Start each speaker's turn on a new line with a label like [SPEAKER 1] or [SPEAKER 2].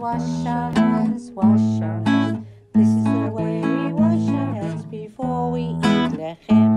[SPEAKER 1] wash our hands, wash our hands. This is the way we wash our hands before we eat lechem.